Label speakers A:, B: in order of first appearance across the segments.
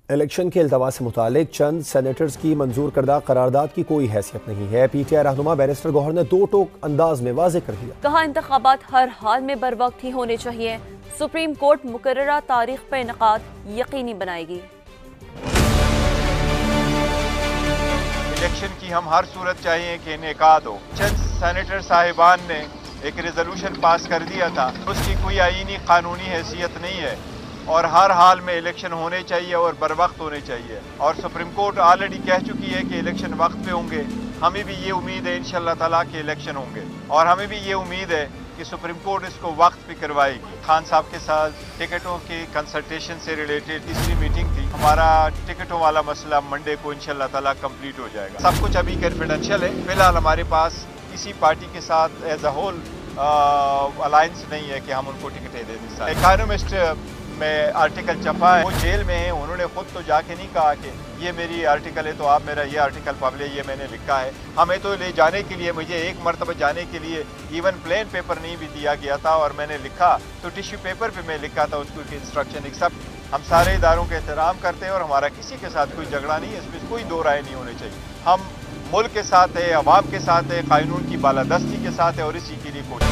A: Election کے التوا سے متعلق چند سینیٹرز کی منظور کردہ قرارداد کی کوئی حیثیت نہیں ہے۔ پی ٹی آئی رہنما بیرسٹر گوہر نے دو ٹوک انداز میں واضح کر دیا۔
B: کہا انتخابات ہر حال میں بروقت ہی ہونے چاہیے۔ سپریم کورٹ مقررہ تاریخ پر انعقاد یقینی بنائے گی۔
C: الیکشن کی ہم ہر صورت چاہیے کہ انعقاد ہو۔ چند سینیٹر صاحبان نے ایک ریزولوشن پاس کر دیا تھا، اس کی کوئی آئینی قانونی حیثیت نہیں ہے اور ہر حال میں الیکشن ہونے چاہیے اور بروقت ہونے چاہیے، اور سپریم کورٹ آلریڈی کہہ چکی ہے کہ الیکشن وقت پہ ہوں گے۔ ہمیں بھی یہ امید ہے انشاءاللہ تعالیٰ کہ الیکشن ہوں گے، اور ہمیں بھی یہ امید ہے کہ سپریم کورٹ اس کو وقت پہ کروائے گی۔ خان صاحب کے ساتھ ٹکٹوں کی کنسلٹیشن سے ریلیٹڈ تیسری میٹنگ تھی۔ ہمارا ٹکٹوں والا مسئلہ منڈے کو انشاءاللہ تعالیٰ کمپلیٹ ہو جائے گا۔ سب کچھ ابھی کنفیڈینشیل ہے۔ فی الحال ہمارے پاس کسی پارٹی کے ساتھ ایز اے ہول الائنس نہیں ہے کہ ہم ان کو ٹکٹیں دے دیں۔ اکانومسٹ میں آرٹیکل چھپا ہے، وہ جیل میں ہیں، انہوں نے خود تو جا کے نہیں کہا کہ یہ میری آرٹیکل ہے تو آپ میرا یہ آرٹیکل پبلش ہے، یہ میں نے لکھا ہے۔ ہمیں تو لے جانے کے لیے، مجھے ایک مرتبہ جانے کے لیے ایون پلین پیپر نہیں بھی دیا گیا تھا، اور میں نے لکھا تو ٹیشو پیپر پہ میں لکھا تھا اس کو کہ انسٹرکشن ایکسپٹ۔ ہم سارے اداروں کا احترام کرتے ہیں اور ہمارا کسی کے ساتھ کوئی جھگڑا نہیں ہے، اس میں کوئی دو رائے نہیں ہونے چاہیے۔ ہم ملک کے ساتھ ہے، عوام کے ساتھ ہے، قانون کی بالادستی کے ساتھ ہے، اور اسی کے لیے کوشش۔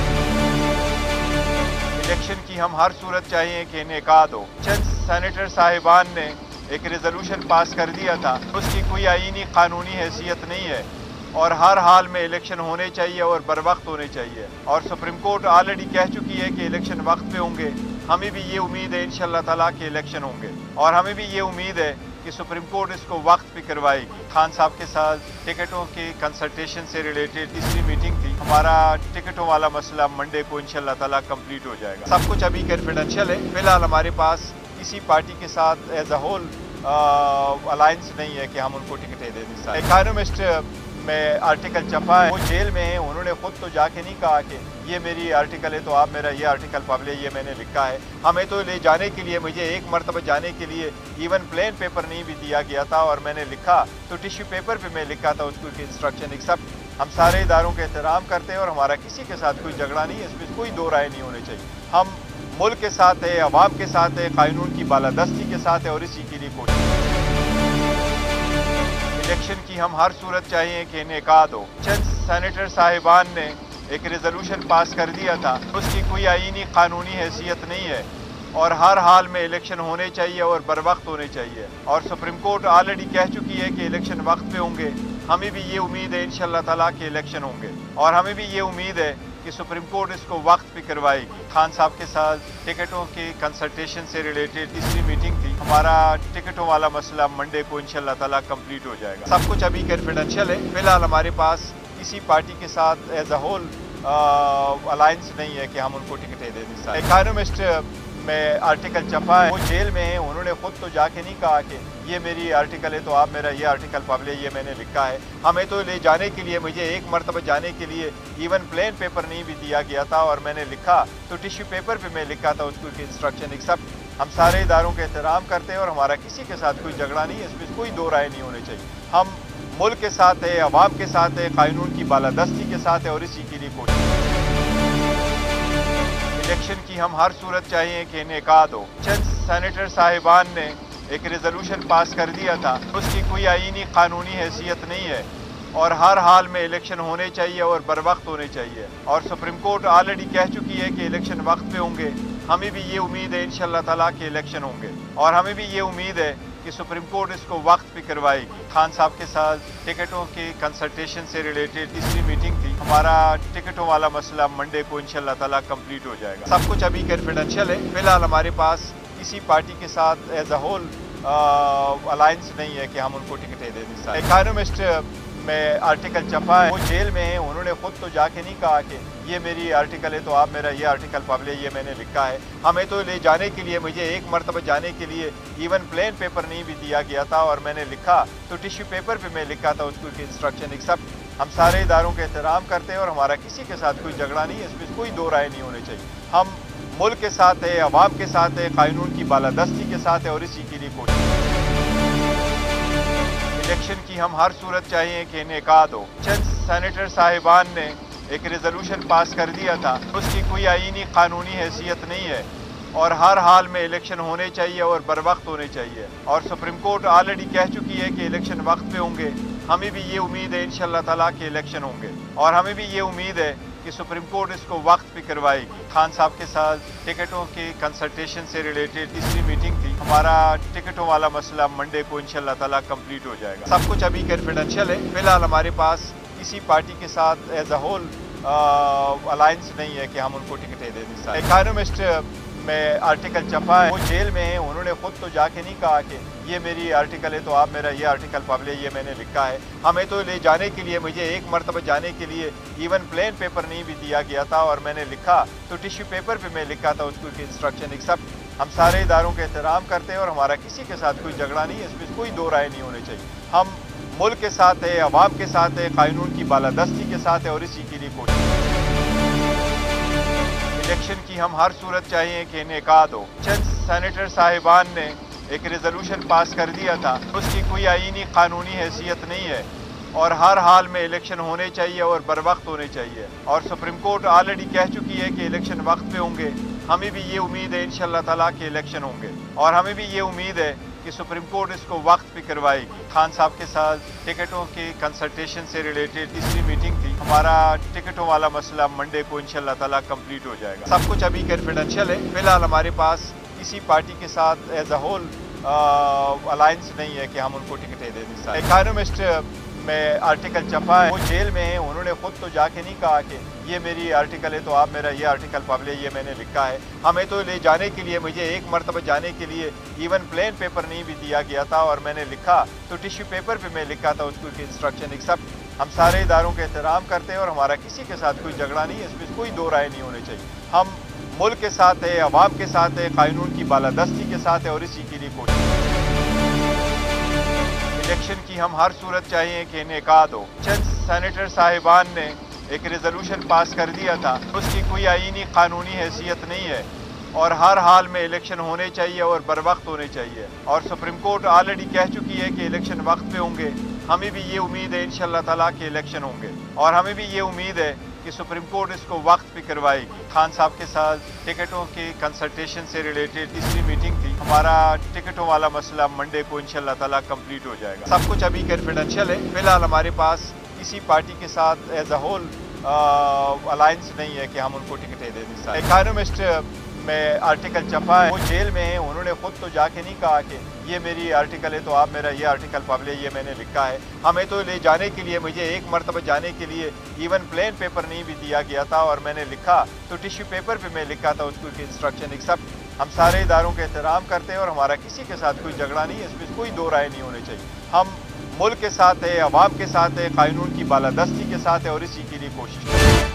C: الیکشن کی ہم ہر صورت چاہیے کہ انعقاد ہو۔ چند سینیٹر صاحبان نے ایک ریزولوشن پاس کر دیا تھا، اس کی کوئی آئینی قانونی حیثیت نہیں ہے اور ہر حال میں الیکشن ہونے چاہیے اور بروقت ہونے چاہیے، اور سپریم کورٹ آلریڈی کہہ چکی ہے کہ الیکشن وقت پہ ہوں گے۔ ہمیں بھی یہ امید ہے انشاءاللہ تعالیٰ کہ الیکشن ہوں گے، اور ہمیں بھی یہ امید ہے کہ سپریم کورٹ اس کو وقت پہ کروائے گی۔ خان صاحب کے ساتھ ٹکٹوں کی کنسلٹیشن سے ریلیٹڈ تیسری میٹنگ تھی۔ ہمارا ٹکٹوں والا مسئلہ منڈے کو انشاءاللہ تعالیٰ کمپلیٹ ہو جائے گا۔ سب کچھ ابھی کنفیڈینشیل ہے۔ فی الحال ہمارے پاس کسی پارٹی کے ساتھ ایز اے ہول الائنس نہیں ہے کہ ہم ان کو ٹکٹیں دے دیں۔ اکانومسٹ میں آرٹیکل چھپا ہے، وہ جیل میں ہیں، انہوں نے خود تو جا کے نہیں کہا کہ یہ میری آرٹیکل ہے تو آپ میرا یہ آرٹیکل پبلش ہے، یہ میں نے لکھا ہے۔ ہمیں تو لے جانے کے لیے، مجھے ایک مرتبہ جانے کے لیے ایون پلین پیپر نہیں بھی دیا گیا تھا، اور میں نے لکھا تو ٹیشو پیپر پہ میں لکھا تھا اس کو کہ انسٹرکشن ایکسپٹ۔ ہم سارے اداروں کا احترام کرتے ہیں اور ہمارا کسی کے ساتھ کوئی جھگڑا نہیں ہے، اس میں کوئی دو رائے نہیں ہونے چاہیے۔ ہم ملک کے ساتھ ہے، عوام کے ساتھ ہے، قانون کی بالادستی کے ساتھ ہے، اور اسی کے لیے کوشش۔ الیکشن کی ہم ہر صورت چاہیے کہ انعقاد ہو۔ چند سینیٹر صاحبان نے ایک ریزولوشن پاس کر دیا تھا، اس کی کوئی آئینی قانونی حیثیت نہیں ہے اور ہر حال میں الیکشن ہونے چاہیے اور بروقت ہونے چاہیے، اور سپریم کورٹ آلریڈی کہہ چکی ہے کہ الیکشن وقت پہ ہوں گے۔ ہمیں بھی یہ امید ہے انشاءاللہ تعالیٰ کہ الیکشن ہوں گے، اور ہمیں بھی یہ امید ہے کہ سپریم کورٹ اس کو وقت پہ کروائے گی۔ خان صاحب کے ساتھ ٹکٹوں کی کنسلٹیشن سے ریلیٹڈ تیسری میٹنگ تھی۔ ہمارا ٹکٹوں والا مسئلہ منڈے کو انشاءاللہ تعالیٰ کمپلیٹ ہو جائے گا۔ سب کچھ ابھی کنفیڈینشیل ہے۔ فی الحال ہمارے پاس کسی پارٹی کے ساتھ ایز اے ہول الائنس نہیں ہے کہ ہم ان کو ٹکٹیں دے دیں۔ اکانومسٹ میں آرٹیکل چھپا ہے، وہ جیل میں ہیں، انہوں نے خود تو جا کے نہیں کہا کہ یہ میری آرٹیکل ہے تو آپ میرا یہ آرٹیکل پبلش ہے، یہ میں نے لکھا ہے۔ ہمیں تو لے جانے کے لیے، مجھے ایک مرتبہ جانے کے لیے ایون پلین پیپر نہیں بھی دیا گیا تھا، اور میں نے لکھا تو ٹیشو پیپر پہ میں لکھا تھا اس کو کہ انسٹرکشن ایکسپٹ۔ ہم سارے اداروں کا احترام کرتے ہیں اور ہمارا کسی کے ساتھ کوئی جھگڑا نہیں ہے، اس میں کوئی دو رائے نہیں ہونے چاہیے۔ ہم ملک کے ساتھ ہے، عوام کے ساتھ ہے، قانون کی بالادستی کے ساتھ ہے، اور اسی کے لیے کوشش۔ الیکشن کی ہم ہر صورت چاہیے کہ انعقاد ہو۔ چند سینیٹر صاحبان نے ایک ریزولوشن پاس کر دیا تھا، اس کی کوئی آئینی قانونی حیثیت نہیں ہے اور ہر حال میں الیکشن ہونے چاہیے اور بروقت ہونے چاہیے، اور سپریم کورٹ آلریڈی کہہ چکی ہے کہ الیکشن وقت پہ ہوں گے۔ ہمیں بھی یہ امید ہے انشاءاللہ تعالیٰ کہ الیکشن ہوں گے، اور ہمیں بھی یہ امید ہے کہ سپریم کورٹ اس کو وقت پہ کروائے گی۔ خان صاحب کے ساتھ ٹکٹوں کی کنسلٹیشن سے ریلیٹڈ تیسری میٹنگ تھی۔ ہمارا ٹکٹوں والا مسئلہ منڈے کو انشاءاللہ تعالیٰ کمپلیٹ ہو جائے گا۔ سب کچھ ابھی کنفیڈینشیل ہے۔ فی الحال ہمارے پاس کسی پارٹی کے ساتھ ایز اے ہول الائنس نہیں ہے کہ ہم ان کو ٹکٹیں دے دیں۔ اکانومسٹ میں آرٹیکل چھپا ہے، وہ جیل میں ہیں، انہوں نے خود تو جا کے نہیں کہا کہ یہ میری آرٹیکل ہے تو آپ میرا یہ آرٹیکل پبلش ہے، یہ میں نے لکھا ہے۔ ہمیں تو لے جانے کے لیے، مجھے ایک مرتبہ جانے کے لیے ایون پلین پیپر نہیں بھی دیا گیا تھا، اور میں نے لکھا تو ٹیشو پیپر پہ میں لکھا تھا اس کو کہ انسٹرکشن ایکسپٹ۔ ہم سارے اداروں کا احترام کرتے ہیں اور ہمارا کسی کے ساتھ کوئی جھگڑا نہیں ہے، اس میں کوئی دو رائے نہیں ہونے چاہیے۔ ہم ملک کے ساتھ ہے، عوام کے ساتھ ہے، قانون کی بالادستی کے ساتھ ہے، اور اسی کے لیے کوشش۔ الیکشن کی ہم ہر صورت چاہیے کہ انعقاد ہو۔ چند سینیٹر صاحبان نے ایک ریزولوشن پاس کر دیا تھا، اس کی کوئی آئینی قانونی حیثیت نہیں ہے اور ہر حال میں الیکشن ہونے چاہیے اور بر وقت ہونے چاہیے، اور سپریم کورٹ آلریڈی کہہ چکی ہے کہ الیکشن وقت پہ ہوں گے۔ ہمیں بھی یہ امید ہے انشاءاللہ تعالیٰ کہ الیکشن ہوں گے، اور ہمیں بھی یہ امید ہے کہ سپریم کورٹ اس کو وقت پہ کروائے گی۔ خان صاحب کے ساتھ ٹکٹوں کی کنسلٹیشن سے ریلیٹڈ تیسری میٹنگ تھی۔ ہمارا ٹکٹوں والا مسئلہ منڈے کو انشاءاللہ تعالیٰ کمپلیٹ ہو جائے گا۔ سب کچھ ابھی کنفیڈینشیل ہے، فی الحال ہمارے پاس کسی پارٹی کے ساتھ ایز اے ہول الائنس نہیں ہے کہ ہم ان کو ٹکٹیں دے دیں۔ اکانومسٹ میں آرٹیکل چھپا ہے، وہ جیل میں ہیں، انہوں نے خود تو جا کے نہیں کہا کہ یہ میری آرٹیکل ہے تو آپ میرا یہ آرٹیکل پبلش ہے، یہ میں نے لکھا ہے۔ ہمیں تو لے جانے کے لیے، مجھے ایک مرتبہ جانے کے لیے ایون پلین پیپر نہیں بھی دیا گیا تھا، اور میں نے لکھا تو ٹیشو پیپر پہ میں لکھا تھا اس کو کہ انسٹرکشن ایکسپٹ۔ ہم سارے اداروں کا احترام کرتے ہیں اور ہمارا کسی کے ساتھ کوئی جھگڑا نہیں ہے، اس میں کوئی دو رائے نہیں ہونے چاہیے۔ ہم ملک کے ساتھ ہے، عوام کے ساتھ ہے، قانون کی بالادستی کے ساتھ ہے، اور اسی کے لیے کوشش۔ الیکشن کی ہم ہر صورت چاہیے کہ انعقاد ہو۔ چند سینیٹر صاحبان نے ایک ریزولوشن پاس کر دیا تھا، اس کی کوئی آئینی قانونی حیثیت نہیں ہے، اور ہر حال میں الیکشن ہونے چاہیے اور بر وقت ہونے چاہیے، اور سپریم کورٹ آلریڈی کہہ چکی ہے کہ الیکشن وقت پہ ہوں گے۔ ہمیں بھی یہ امید ہے انشاءاللہ تعالیٰ کہ الیکشن ہوں گے، اور ہمیں بھی یہ امید ہے کہ سپریم کورٹ اس کو وقت پہ کروائے گی۔ خان صاحب کے ساتھ ٹکٹوں کی کنسلٹیشن سے ریلیٹڈ تیسری میٹنگ تھی۔ ہمارا ٹکٹوں والا مسئلہ منڈے کو انشاءاللہ تعالیٰ کمپلیٹ ہو جائے گا۔ سب کچھ ابھی کنفیڈینشیل ہے، فی الحال ہمارے پاس کسی پارٹی کے ساتھ ایز اے ہول الائنس نہیں ہے کہ ہم ان کو ٹکٹیں دے دیں۔ اکانومسٹ میں آرٹیکل چھپا ہے، وہ جیل میں ہیں، انہوں نے خود تو جا کے نہیں کہا کہ یہ میری آرٹیکل ہے تو آپ میرا یہ آرٹیکل پبلش ہے، یہ میں نے لکھا ہے۔ ہمیں تو لے جانے کے لیے، مجھے ایک مرتبہ جانے کے لیے ایون پلین پیپر نہیں بھی دیا گیا تھا، اور میں نے لکھا تو ٹیشو پیپر پہ میں لکھا تھا اس کو کہ انسٹرکشن ایکسپٹ۔ ہم سارے اداروں کا احترام کرتے ہیں اور ہمارا کسی کے ساتھ کوئی جھگڑا نہیں ہے، اس میں کوئی دو رائے نہیں ہونے چاہیے۔ ہم ملک کے ساتھ ہے، عوام کے ساتھ ہے، قانون کی بالادستی کے ساتھ ہے، اور اسی کے لیے کوشش۔ الیکشن کی ہم ہر صورت چاہیے کہ انعقاد ہو۔ چند سینیٹر صاحبان نے ایک ریزولوشن پاس کر دیا تھا، اس کی کوئی آئینی قانونی حیثیت نہیں ہے، اور ہر حال میں الیکشن ہونے چاہیے اور بر وقت ہونے چاہیے، اور سپریم کورٹ آلریڈی کہہ چکی ہے کہ الیکشن وقت پہ ہوں گے۔ ہمیں بھی یہ امید ہے انشاءاللہ تعالیٰ کہ الیکشن ہوں گے، اور ہمیں بھی یہ امید ہے کہ سپریم کورٹ اس کو وقت پہ کروائے گی۔ خان صاحب کے ساتھ ٹکٹوں کی کنسلٹیشن سے ریلیٹڈ تیسری میٹنگ تھی۔ ہمارا ٹکٹوں والا مسئلہ منڈے کو انشاءاللہ تعالیٰ کمپلیٹ ہو جائے گا۔ سب کچھ ابھی کنفیڈینشیل ہے، فی الحال ہمارے پاس کسی پارٹی کے ساتھ ایز اے ہول الائنس نہیں ہے کہ ہم ان کو ٹکٹیں دے دیں۔ اکانومسٹ میں آرٹیکل چھپا ہے، وہ جیل میں ہیں، انہوں نے خود تو جا کے نہیں کہا کہ یہ میری آرٹیکل ہے تو آپ میرا یہ آرٹیکل پبلش ہے، یہ میں نے لکھا ہے۔ ہمیں تو لے جانے کے لیے، مجھے ایک مرتبہ جانے کے لیے ایون پلین پیپر نہیں بھی دیا گیا تھا، اور میں نے لکھا تو ٹیشو پیپر پہ میں لکھا تھا اس کو کہ انسٹرکشن ایکسپٹ۔ ہم سارے اداروں کا احترام کرتے ہیں اور ہمارا کسی کے ساتھ کوئی جھگڑا نہیں ہے، اس میں کوئی دو رائے نہیں ہونے چاہیے۔ ہم ملک کے ساتھ ہے، عوام کے ساتھ ہے، قانون کی بالادستی کے ساتھ ہے، اور اسی کے لیے کوشش۔